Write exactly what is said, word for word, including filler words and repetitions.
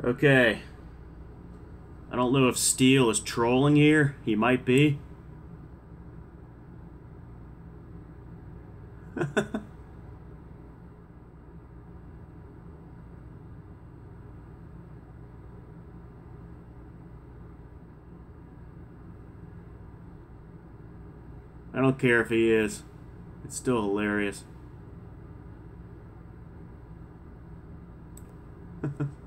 Okay. I don't know if Steel is trolling here. He might be. I don't care if he is. It's still hilarious.